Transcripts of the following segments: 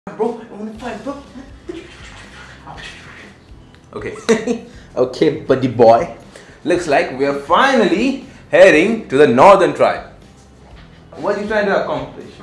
Bro, I wanna fight, bro. Okay. Okay, buddy boy. Looks like we are finally heading to the northern tribe. What are you trying to accomplish?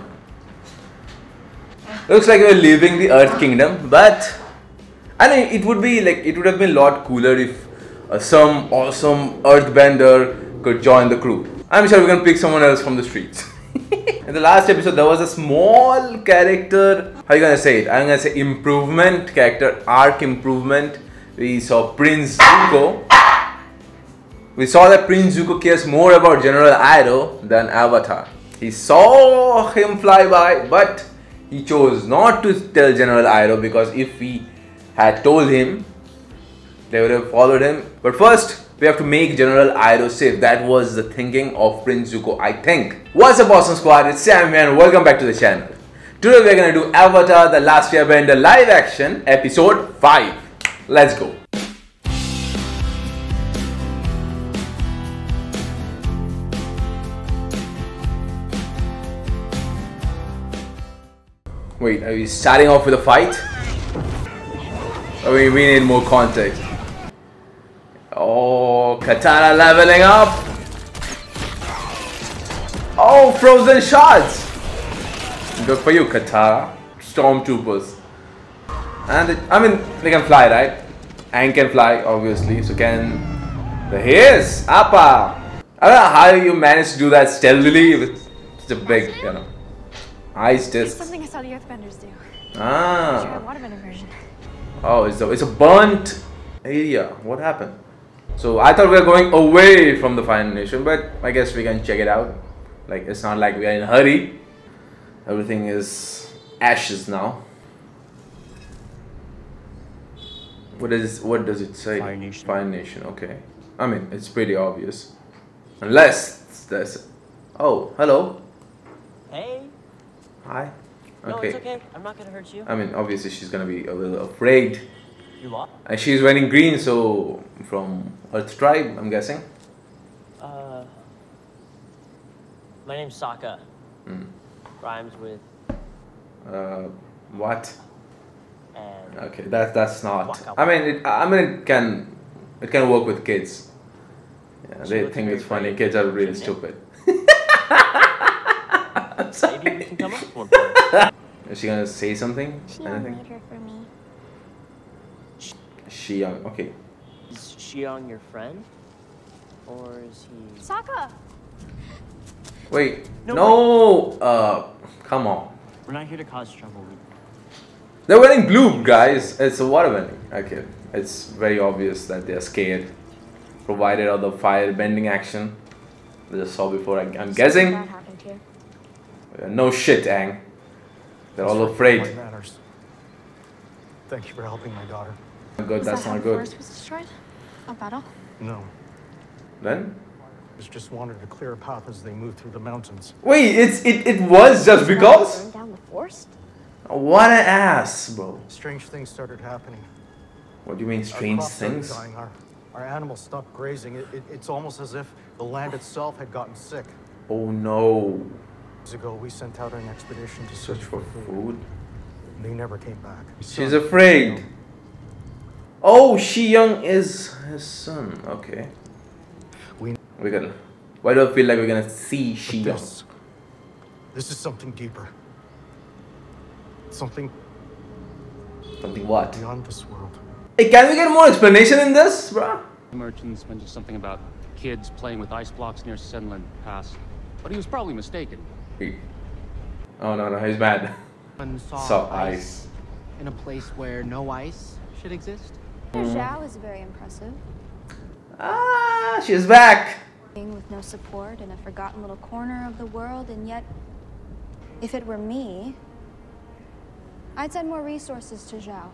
Looks like we're leaving the Earth Kingdom, but I think it would have been a lot cooler if some awesome Earthbender could join the crew. I'm sure we can pick someone else from the streets. In the last episode, there was a small character, how are you gonna say it? I'm gonna say improvement, character arc improvement. We saw Prince Zuko. We saw that Prince Zuko cares more about General Iroh than Avatar. He saw him fly by, but he chose not to tell General Iroh because if he had told him, they would have followed him. But first, we have to make General Iroh safe. That was the thinking of Prince Zuko, I think. What's up, awesome squad? It's Sam here and welcome back to the channel. Today we are going to do Avatar The Last Airbender live action episode 5. Let's go. Wait, are we starting off with a fight? Or we need more context? Oh, Katana leveling up! Oh, frozen shards! Good for you, Katana. Stormtroopers. And they can fly, right? Aang can fly, obviously. So can the Haze, Appa. I don't know how you managed to do that stealthily with such a big, ice disc. It's something I saw the Earthbenders do. Ah. Sure, a waterbender version. Oh, it's a burnt area. What happened? So I thought we were going away from the Final Nation, but I guess we can check it out. Like, it's not like we are in a hurry. Everything is ashes now. What does it say? Final Nation. Okay. I mean, it's pretty obvious. Unless there's. Oh, hello. Hey. Hi. Okay. No, it's okay. I'm not gonna hurt you. I mean, obviously she's gonna be a little afraid. You what? And she's wearing green, so from Earth Tribe, I'm guessing. My name's Sokka. Rhymes with. What? And. Okay, that's not. I mean, it can work with kids. Yeah, they think it's funny. Kids are really stupid. Maybe we can come up with one point. Is she gonna say something? Xiong made her for me. Xiong, okay. Is Xiong your friend? Or is he... Sokka! Wait, no! Come on. We're not here to cause trouble. They're wearing blue, guys. It's a waterbending. Okay, it's very obvious that they're scared. Provided all the fire bending action I just saw before, I'm guessing. That happened here. No shit, Aang. They're all afraid. Thank you for helping my daughter. Good, that's not good. Was destroyed? A battle? No, Then? just wanted to clear a path as they moved through the mountains. Wait, it was just because? Burn down the forest? What an ass, bro. Strange things started happening. What do you mean, strange Our crops started things? dying. Our animals stopped grazing. It's almost as if the land itself had gotten sick. Oh no. Years ago, we sent out an expedition to Search for food. They never came back. She's afraid. Oh, Xiong is his son. Okay. We're gonna. Why do I feel like we're gonna see Xiong? This is something deeper. Something What? beyond this world. Hey, can we get more explanation in this, bruh? Merchants mentioned something about kids playing with ice blocks near Senland Pass, but he was probably mistaken. Oh no, he's mad. Saw ice. In a place where no ice should exist. Zhao is very impressive. Ah, she's back. With no support in a forgotten little corner of the world, and yet, if it were me, I'd send more resources to Zhao.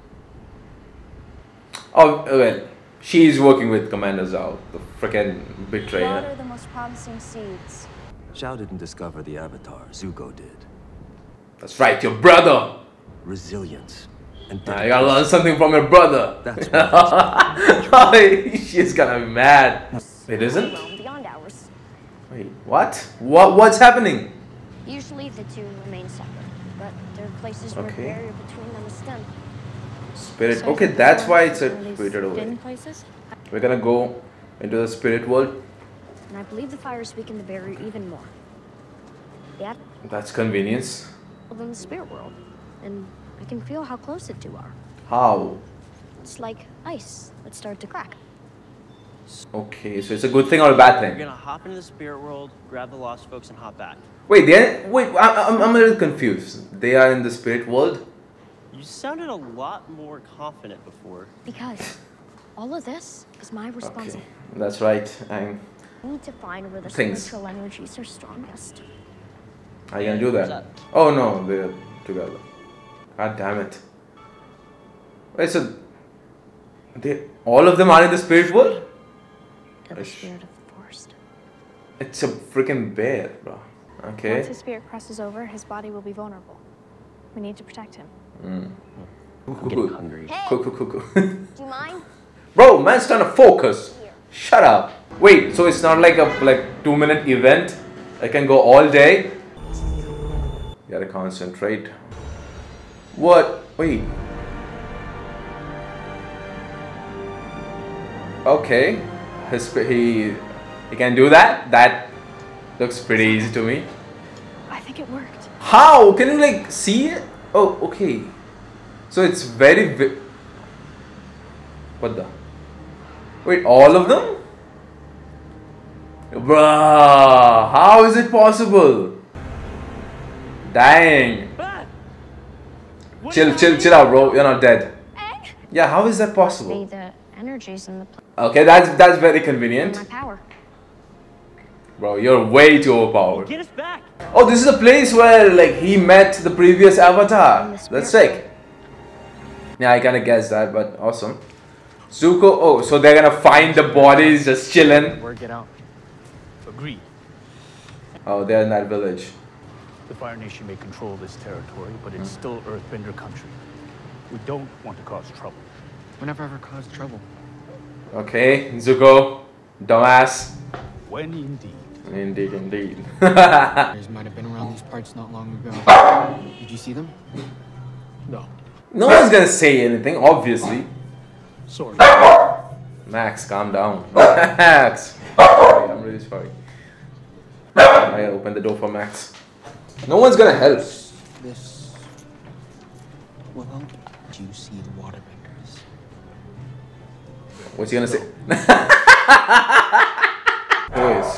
Oh, well, she's working with Commander Zhao, the freaking betrayer. Water the most promising seeds. Zhao didn't discover the Avatar, Zuko did. That's right, your brother. Resilience and You gotta learn something from your brother. That's what She's gonna be mad. It isn't? Realm beyond ours. Wait, what? What's happening? Usually the two remain separate, but There are places where the Okay. barrier between them is thin. Spirit. So Okay, is it that's the why ones it's a in these spirited away. thin places? We're gonna go into the spirit world. And I believe the fires weaken the barrier even more. Yeah, That's convenience. than the spirit world. And I can feel how close the two are. How? It's like ice that started to crack. Okay, so it's a good thing or a bad You're thing? gonna hop into the spirit world, grab the lost folks, and hop back. Wait, I'm a little confused. They are in the spirit world? You sounded a lot more confident before. Because all of this is my Okay, responsibility. that's right. I Need to find where the Things. spiritual energies are strongest. Are you gonna do Where's that? Oh no, they're together. God damn it. Wait, so all of them are in the spirit world? To the Ish. spirit of the forest. It's a freaking bear, bro. Once Okay. his spirit crosses over, his body will be vulnerable. We need to protect him. I'm getting hungry. Cool. Do you mind? Bro, man's trying to focus. Shut up. Wait, so it's not like a 2-minute event? I can go all day? Gotta concentrate. What? Wait. Okay. He can do that? That looks pretty easy to me. I think it worked. How? Can you see it? Oh, okay. So it's very what the? Wait, all of them? Bruh, how is it possible? Dang. Chill out, bro. You're not dead. Yeah, how is that See possible? the energies in the Okay, that's very convenient. my power. Bro, you're way too overpowered. Get us back! Oh, this is a place where he met the previous avatar. That's sick. Yeah, I kinda guessed that, but awesome. Zuko, oh, so they're gonna find the bodies just chilling. Work it out. Agreed. Oh, they're in that village. The Fire Nation may control this territory, but it's still Earthbender country. We don't want to cause trouble. We never ever caused trouble. Okay, Zuko, dumbass. When indeed. Indeed. Bears might have been around these parts not long ago. Did you see them? No. No one's gonna say anything, obviously. Sorry. Max, calm down. Max. Sorry, I'm really sorry. I gotta open the door for Max. No one's gonna help. This will help. Do you see the waterbenders? What's he gonna say? Boys.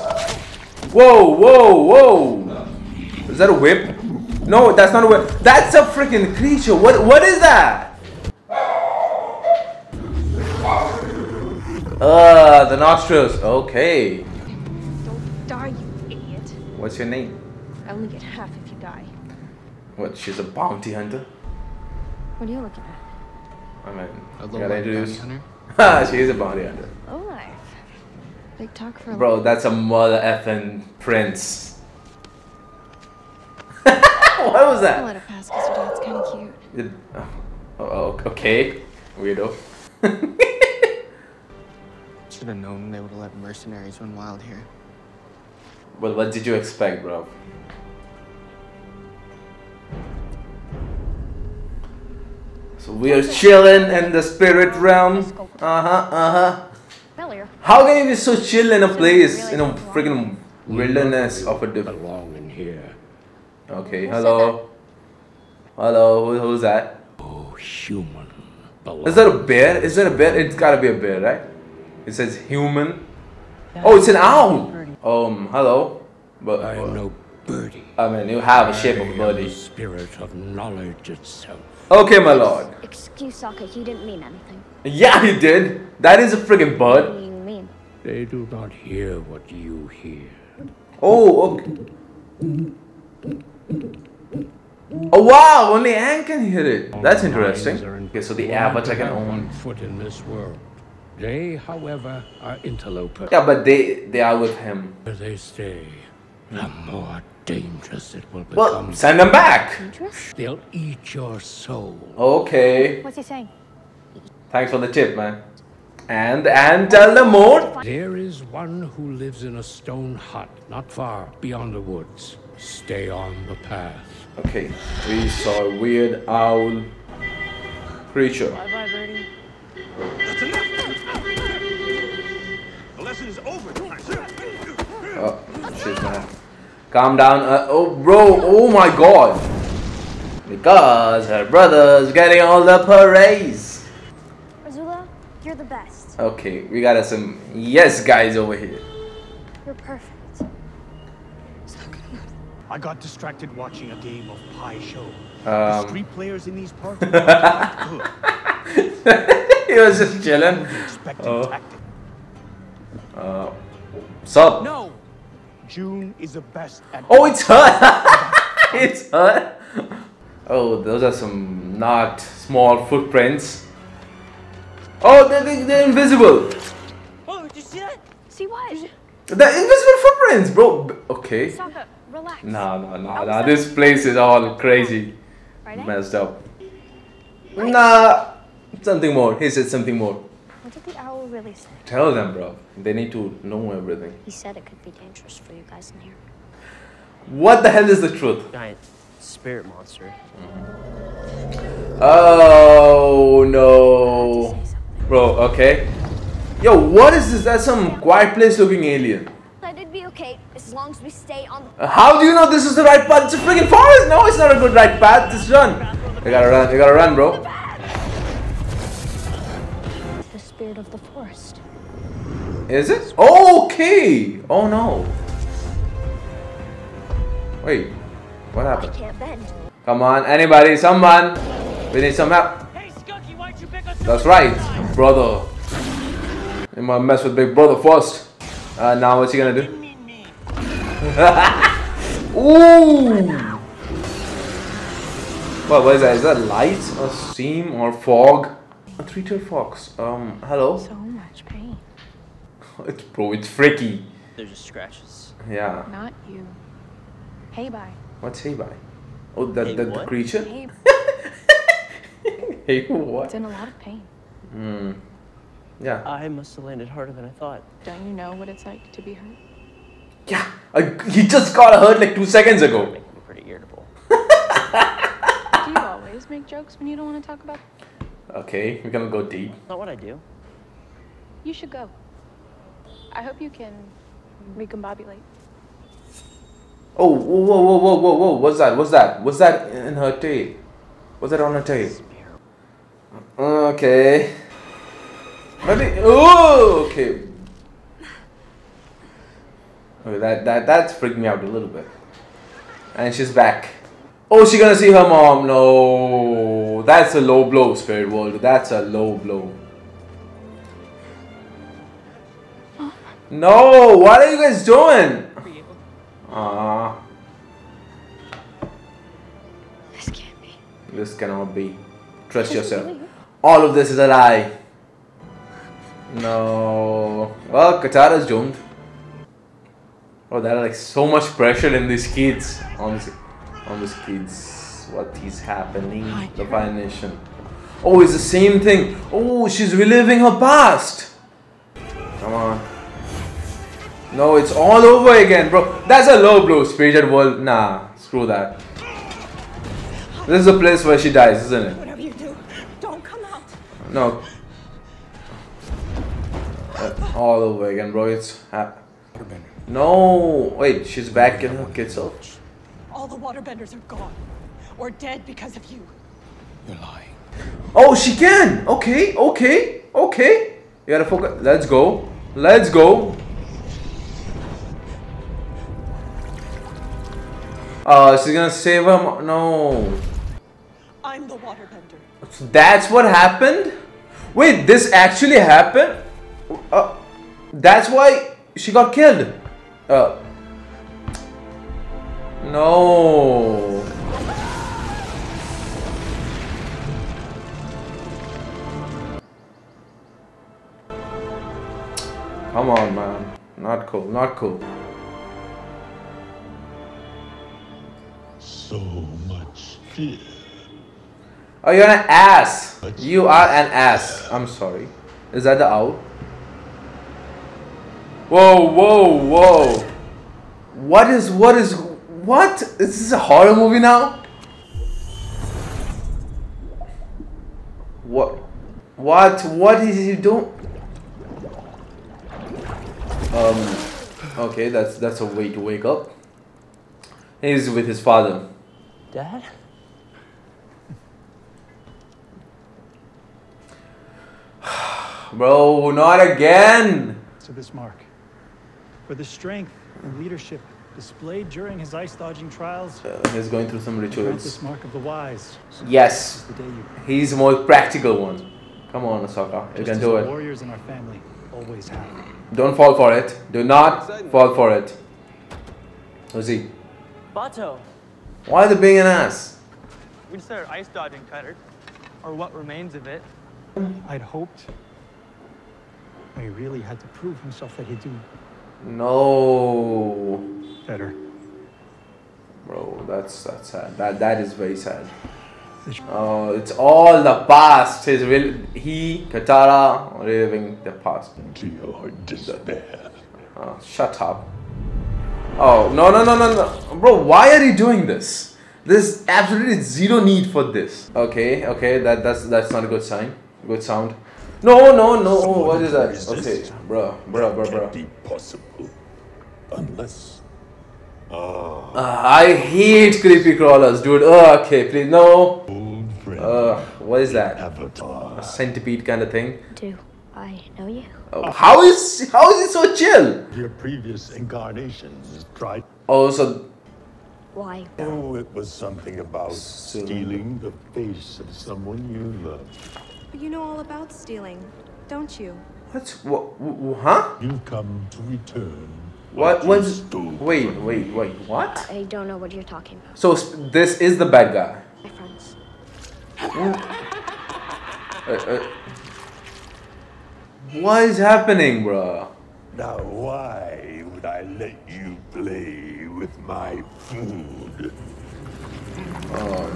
Whoa! Is that a whip? No, that's not a whip. That's a freaking creature. What is that? The nostrils. Okay. Don't die, you idiot. What's your name? I only get half if you die. What? She's a bounty hunter. What are you looking at? I mean, A you low gotta bounty introduce. hunter? She is a bounty hunter. Low life. Big talk for a Bro, that's a mother effing prince. What was I'll that? let it pass because your dad's kind of cute. Okay. Weirdo. Should have known they would have let mercenaries run wild here. Well, what did you expect, bro? So we are chilling in the spirit realm. Familiar. How can you be so chill in a place, in a freaking wilderness of a different... Belong in here. Okay, hello. Hello, who's that? Oh, human. Is that a bear? Is that a bear? It's gotta be a bear, right? It says human. Oh, it's an owl. Hello. But I am no birdie. I mean, you have a shape of a I am birdie. the spirit of knowledge itself. Okay, my lord. Excuse Sokka, he didn't mean anything. Yeah, he did. That is a freaking What bird. do you mean? They do not hear what you hear. Oh, okay. Oh wow, only Aang can hear it. That's interesting. Okay, so the avatar can One own. foot in this world. They, however, are interlopers. Yeah, but they are with him. Where they stay, the more dangerous it will become. Well, send them back. Interest? They'll eat your soul. Okay. What's he saying? Thanks for the tip, man. And tell them more. There is one who lives in a stone hut not far beyond the woods. Stay on the path. Okay, we saw a weird owl creature. Bye bye, Birdie. That's enough. The lesson is over. Oh, shit, man. Calm down. Oh, bro. Oh my god. Because her brother's getting all the praise. Azula, you're the best. Okay, we got some yes guys over here. You're perfect. I got distracted watching a game of pie show. The Um, street players in these parts are not good. He was just chilling. The expected Oh. tactic. Sup? No! June is the best at Oh, it's her. It's her. Oh, those are some not small footprints. Oh, they're invisible. Oh, did you see that? See what? The invisible footprints, bro. Okay. Sokka, relax. Nah. This place is all crazy. Right, Messed up. Nah. Something more. He said something more. What did the owl really say? Tell them, bro. They need to know everything. He said it could be dangerous for you guys in here. What the hell is the truth? Giant spirit monster. Oh no. Bro, okay. Yo, what is this? That's some quiet place looking alien. It'd be okay as long as we stay on the. How do you know this is the right path? It's a freaking forest. No, it's not a good right path. Just run. You gotta run, bro. The spirit of the forest. Is it? Okay. Oh no. Wait. What I happened? can't bend. Come on, anybody, someone. We need some help. Hey, Skunky, why'd you pick us That's right, brother. You might mess with big brother first. Now what's he gonna do? Ooh! What is that? Is that light, or steam, or fog? A three-tailed fox. Hello? So much pain. It's freaky. They're just scratches. Yeah. Not you. Hey, bye. What's hey bye? Oh, Hey, the what? creature? Hey, Hey, what? it's in a lot of pain. Hmm. Yeah. I must have landed harder than I thought. Don't you know what it's like to be hurt? Yeah. He just got hurt like 2 seconds ago. Making me pretty irritable. Do you always make jokes when you don't want to talk about? Okay, we're gonna go deep. Not what I do. You should go. I hope you can recombobulate. Oh, whoa. What's that? What's that in her tail? What's that on her tail? Okay. Maybe. Oh, okay. Okay, that's freaked me out a little bit. And she's back. Oh, she gonna see her mom. No, that's a low blow, Spirit World. That's a low blow. No, what are you guys doing? This can't be. This cannot be. Trust yourself. All of this is a lie. No. Well, Katara's doomed. Oh, there are like so much pressure in these kids. On these kids. What is happening? The Fire Nation. Oh, it's the same thing. Oh, she's reliving her past. Come on. No, it's all over again, bro. That's a low blow, Spirit World. Nah, screw that. This is the place where she dies, isn't it? Whatever you do, don't come out. No. All over again, bro. It's no. Wait, she's back in her kid self. All the waterbenders are gone. Or dead because of you. You're lying. Oh, she can. Okay. You gotta focus. Let's go. She's gonna save her. No. I'm the waterbender. That's what happened? Wait, this actually happened? That's why she got killed. No. Come on, man. Not cool. So much fear. Oh, you're an ass. You are an ass. I'm sorry. Is that the owl? Whoa. What is What? Is this a horror movie now? What? What is he doing? Okay, that's a way to wake up. He's with his father. Dad? Bro, not again! To this mark. For the strength and leadership displayed during his ice-dodging trials. He's going through some rituals. This mark of the wise. Yes. The day you He's the more practical one. Come on, Ahsoka. You can do it. Warriors in our family always have. Don't fall for it. Do not fall for it. Who's he? Bato. Why are they being an ass? We just had our ice dodging cutter, or what remains of it. I'd hoped he really had to prove himself that he'd do No. better. Bro, that's sad. That is very sad. Oh, it's all the past. Katara, reliving the past. To your despair. Oh, shut up. Oh, no. Bro, why are you doing this? There's absolutely zero need for this. Okay, that's not a good sign. Good sound. No. What is that? Okay, bro. Can't be possible. Unless... I hate creepy crawlers, dude. Okay, please, no. What is that? Avatar. A centipede kind of thing? Do I know you? Oh, how is it so chill? Your previous incarnations tried. Oh, so... Why? Oh, it was something about stealing the face of someone you love. You know all about stealing, don't you? Huh? You've come to return. Wait, what? I don't know what you're talking about. So this is the bad guy. My friends. What is happening, bro? Now why would I let you play with my food? Oh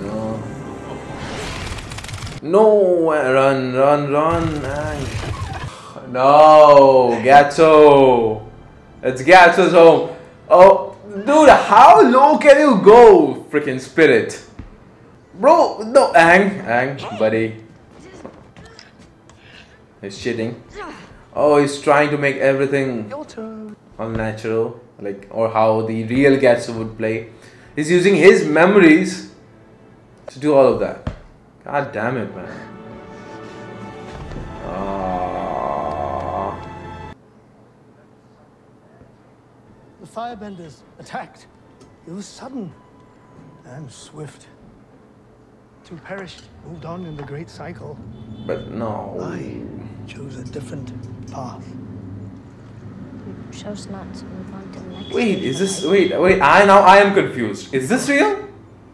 no. No, run. No, GYATSO. It's GYATSO's home. Oh, dude, how low can you go, freaking spirit? Bro, no, Aang, buddy. He's cheating. Oh, he's trying to make everything unnatural, like, or how the real GYATSO would play. He's using his memories to do all of that. God damn it, man. The firebenders attacked. It was sudden and swift. Two perished, moved on in the great cycle. But no. I chose a different path. You chose not to move on to the next. Wait, is this... Wait, I am confused. Is this real?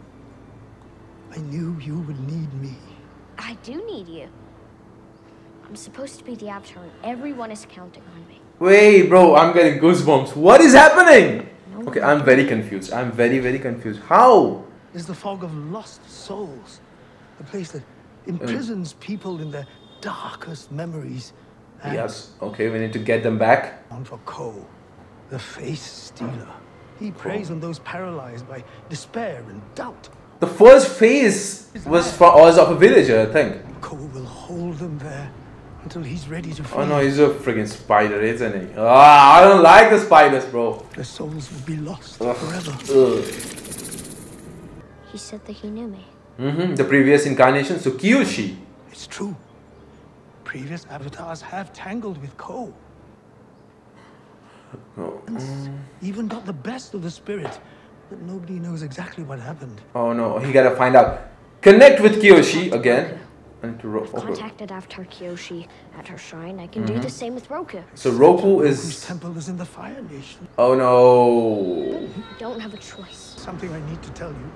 I knew you would need me. I do need you. I'm supposed to be the Avatar and everyone is counting on me. Wait, bro, I'm getting goosebumps. What is happening? Okay, I'm very confused. I'm very, very confused. How? Is the fog of lost souls. The place that imprisons people in their darkest memories. And yes, okay, we need to get them back. on for Ko, the face stealer. He preys on those paralyzed by despair and doubt. The first phase was of a villager, I think. Ko will hold them there until he's ready to free. Oh no, he's a freaking spider, isn't he? I don't like the spiders, bro. Their souls will be lost forever. He said that he knew me. The previous incarnation, so Kyoshi. It's true. Previous avatars have tangled with Ko. Even got the best of the spirit, but nobody knows exactly what happened. Oh no, he gotta find out. Connect with Kyoshi again. And to Contacted Avatar Kyoshi at her shrine. I can do the same with Roku. So Roku is... Whose temple is in the Fire Nation. Oh no. You don't have a choice. Something I need to tell you.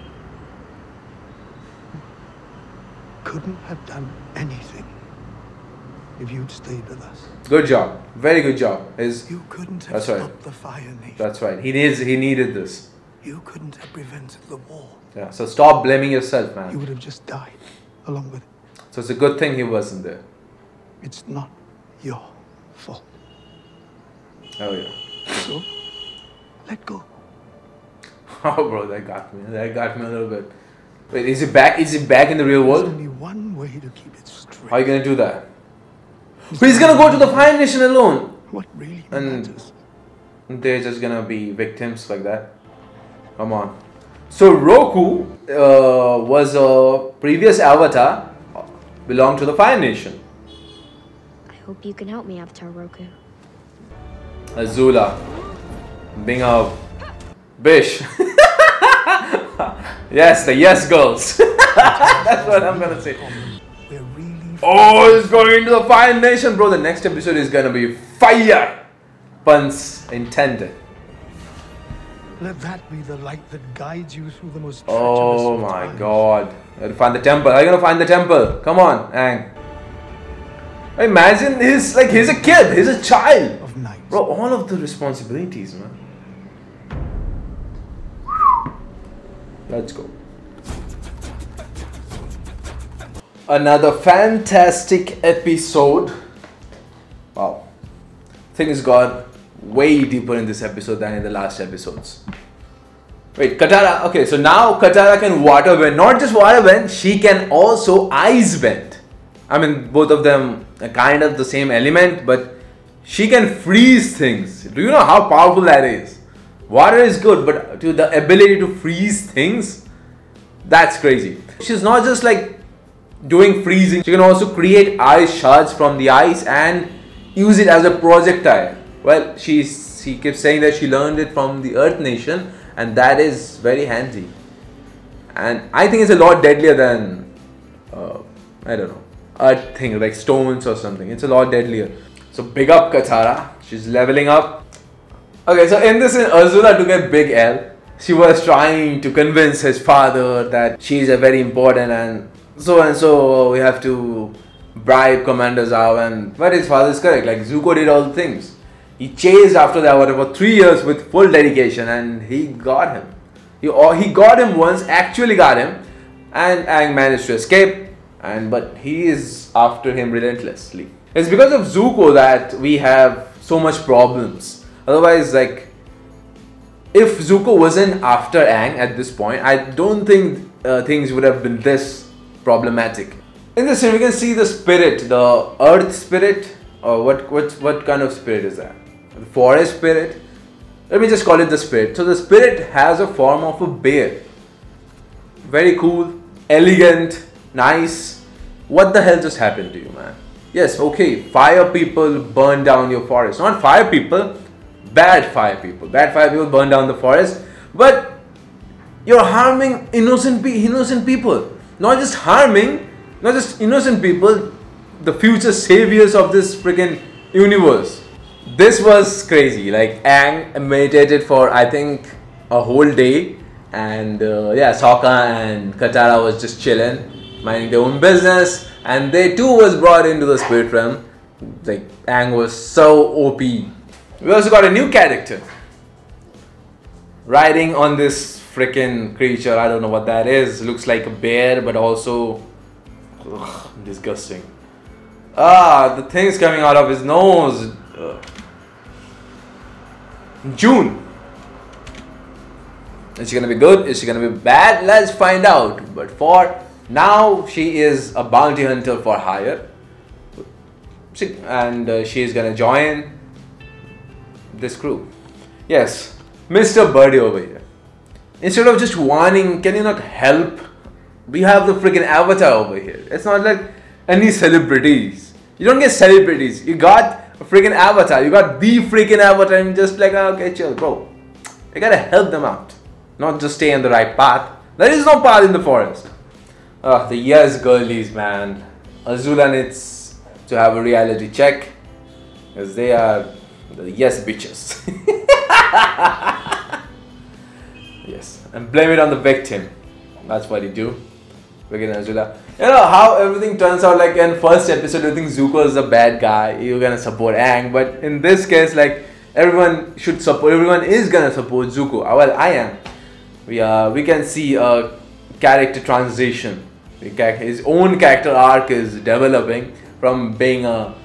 Couldn't have done anything if you'd stayed with us. Good job. Very good job. You couldn't have stopped the Fire Nation. That's right. He needed this. You couldn't have prevented the war. Yeah, so stop blaming yourself, man. You would have just died along with it. So it's a good thing he wasn't there. It's not your fault. Oh yeah. So, let go. Oh, bro, that got me. That got me a little bit. Wait, is it back? Is it back in the real world? There's only one way to keep it straight. How are you gonna do that? But he's gonna go to the Fire Nation alone. What really and matters? they're just gonna be victims like that. Come on. So Roku was a previous avatar, belonged to the Fire Nation. I hope you can help me, Avatar Roku. Azula, being a bish. Yes, the yes girls. That's what I'm gonna say. Oh, it's going into the Fire Nation, bro. The next episode is gonna be fire. Puns intended. Let that be the light that guides you through the most Oh treacherous my times. god. You have to find the temple. How are you gonna find the temple? Come on, Aang. Imagine he's a kid, he's a child. Bro, all of the responsibilities, man. Let's go. Another fantastic episode. Wow. Things got way deeper in this episode than in the last episodes. Wait, Katara. Okay, so now Katara can water bend. Not just water bend, she can also ice bend. I mean, both of them are kind of the same element, but she can freeze things. Do you know how powerful that is? Water is good, but to the ability to freeze things, that's crazy. She's not just like doing freezing. She can also create ice shards from the ice and use it as a projectile. Well, she keeps saying that she learned it from the Earth Nation, and that is very handy. And I think it's a lot deadlier than, I don't know, Earth thing like stones or something. It's a lot deadlier. So big up Katara. She's leveling up. Okay, so in this, Azula took a big L. She was trying to convince his father that she's a very important and so we have to bribe Commander Zhao, but his father is correct. Like Zuko did all the things. He chased after the Avatar for 3 years with full dedication, and he got him. He got him once, actually got him, and Aang managed to escape. But he is after him relentlessly. It's because of Zuko that we have so much problems. Otherwise, like, if Zuko wasn't after Aang at this point, I don't think things would have been this problematic. In this scene, we can see the spirit, the earth spirit, or what kind of spirit is that? The forest spirit? Let me just call it the spirit. So the spirit has a form of a bear. Very cool, elegant, nice. What the hell just happened to you, man? Yes, okay, fire people burn down your forest. Not fire people, bad fire people. Bad fire people burn down the forest. But you're harming innocent people. Not just harming, not just innocent people, the future saviors of this freaking universe. This was crazy. Like, Aang meditated for, I think, a whole day. And yeah, Sokka and Katara was just chilling, minding their own business. And they too was brought into the spirit realm. Like, Aang was so OP. We also got a new character riding on this freaking creature. I don't know what that is. Looks like a bear, but also disgusting. The things coming out of his nose. June. Is she gonna be good? Is she gonna be bad? Let's find out. But for now, she is a bounty hunter for hire. And she is gonna join this crew. Yes, Mr. Birdie over here. Instead of just warning, can you not help? We have the freaking Avatar over here. It's not like any celebrities. You don't get celebrities. You got a freaking Avatar. You got the freaking Avatar, and just like, okay, chill, bro. You gotta help them out. Not just stay on the right path. There is no path in the forest. The yes girlies, man. Azula needs to have a reality check, because they are the yes bitches. Yes, and blame it on the victim. That's what you do. Freaking Azula. You know how everything turns out, like in first episode you think Zuko is a bad guy, you're gonna support Aang, but in this case, like, everyone is gonna support Zuko. Well, I am. We can see a character transition. His own character arc is developing from being a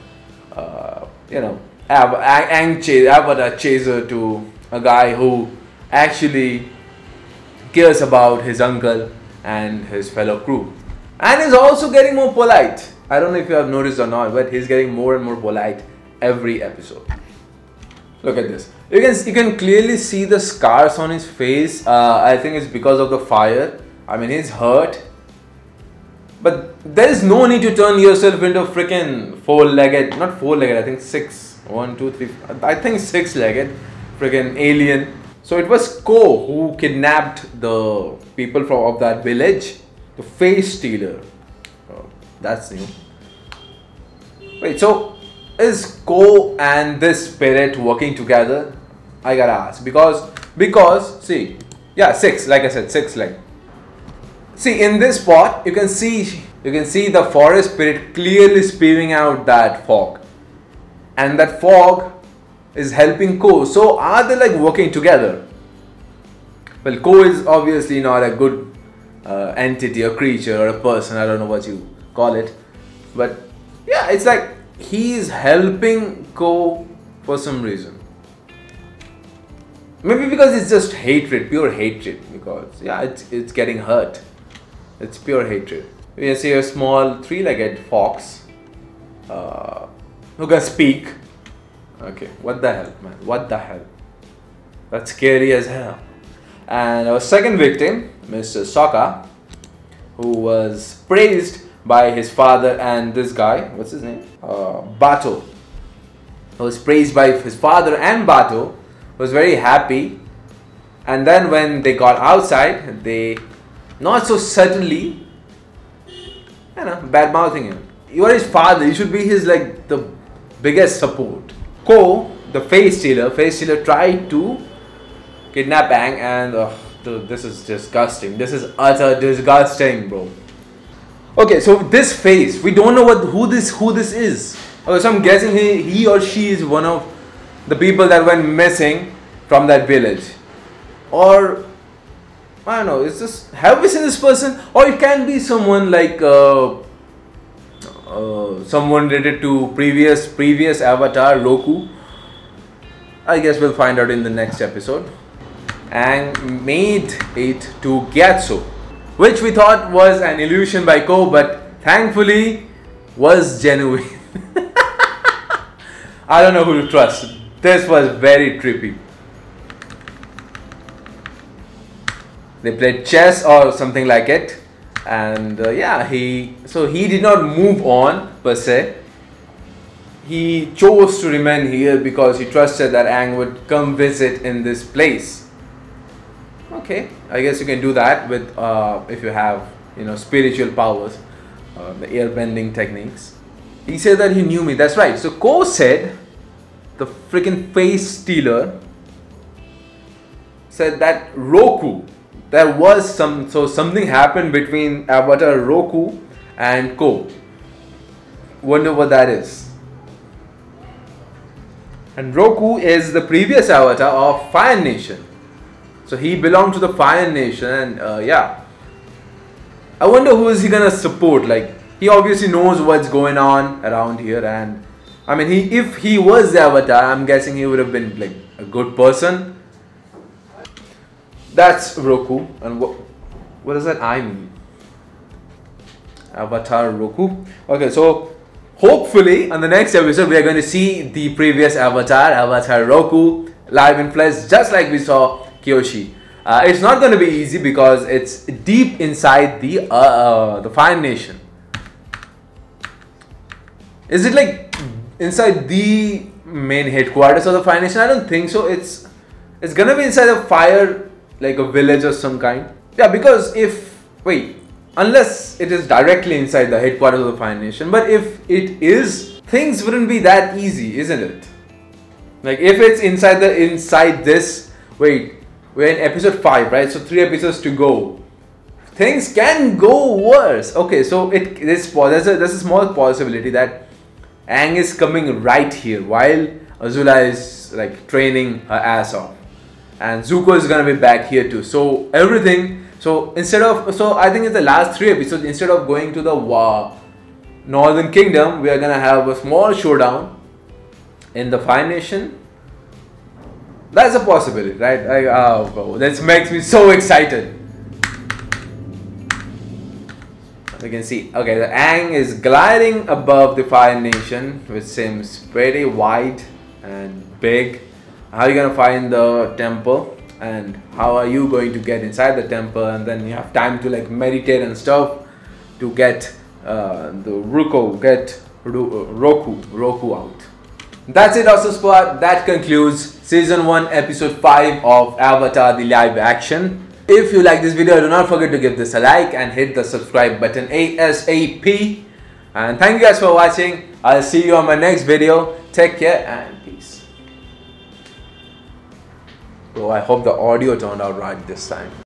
Avatar chaser to a guy who actually cares about his uncle and his fellow crew. And is also getting more polite. I don't know if you have noticed or not, but he's getting more and more polite every episode. Look at this. You can clearly see the scars on his face. I think it's because of the fire. I mean, he's hurt. But there is no need to turn yourself into a freaking four-legged, not four-legged, I think six. 1, 2, 3, I think six-legged freaking alien. So it was Ko who kidnapped the people of that village. The face stealer. Oh, that's new. Wait, so is Ko and this spirit working together? I gotta ask. Because see, yeah, six, like I said, six leg. See, in this spot, you can see the forest spirit clearly spewing out that fog. And that fog is helping Ko. So are they like working together? Well, Ko is obviously not a good entity, a creature, or a person. I don't know what you call it. But yeah, it's like he is helping Ko for some reason. Maybe because it's just hatred, pure hatred. Because yeah, it's getting hurt. It's pure hatred. We see a small three-legged fox who can speak. Okay, what the hell, man? What the hell? That's scary as hell. And our second victim, Mr. Sokka, who was praised by his father and this guy. What's his name? Bato. He was praised by his father and Bato. Was very happy. And then when they got outside, they not so certainly, bad mouthing him. You are his father, you should be his like the biggest support. Ko, the face stealer tried to kidnap Aang, and dude, this is disgusting. This is utter disgusting, bro. Okay, so this face, we don't know who this is. Okay, so I'm guessing he or she is one of the people that went missing from that village, or I don't know, it's just, have we seen this person? Or it can be someone like someone related to previous Avatar, Roku. I guess we'll find out in the next episode. And made it to GYATSO, which we thought was an illusion by Ko, but thankfully was genuine. I don't know who to trust. This was very trippy. They played chess or something like it, and yeah, he did not move on per se. He chose to remain here because he trusted that Aang would come visit in this place. Okay, I guess you can do that with if you have spiritual powers, the airbending techniques. He said that he knew me. That's right. So Ko said, the freaking face stealer said that Roku. There was something happened between Avatar Roku and Ko. Wonder what that is. And Roku is the previous avatar of Fire Nation. So he belonged to the Fire Nation, and yeah. I wonder who is he gonna support. Like, he obviously knows what's going on around here, and I mean, if he was the avatar, I'm guessing he would have been like a good person. That's Roku. And what does that I mean? Avatar Roku. Okay, so hopefully on the next episode we are going to see the previous Avatar Roku, live in flesh, just like we saw Kyoshi. It's not going to be easy because it's deep inside the Fire Nation. Is it like inside the main headquarters of the Fire Nation? I don't think so. It's gonna be inside a fire, like a village or some kind. Yeah, because unless it is directly inside the headquarters of the Fire Nation, but if it is, things wouldn't be that easy, isn't it? Like if it's inside this, we're in episode 5, right? So 3 episodes to go. Things can go worse. Okay, so there's a small possibility that Aang is coming right here while Azula is like training her ass off. And Zuko is gonna be back here too. So everything. So I think in the last 3 episodes, instead of going to the Northern Kingdom, we are gonna have a small showdown in the Fire Nation. That's a possibility, right? Bro, this makes me so excited. You can see, okay, the Aang is gliding above the Fire Nation, which seems pretty wide and big. How are you gonna find the temple, and how are you going to get inside the temple, and then you have time to like meditate and stuff to get the Roku out. That's it, awesome squad. That concludes season 1 episode 5 of Avatar the live action. If you like this video, do not forget to give this a like and hit the subscribe button ASAP. And thank you guys for watching. I'll see you on my next video. Take care and peace. Bro, I hope the audio turned out right this time.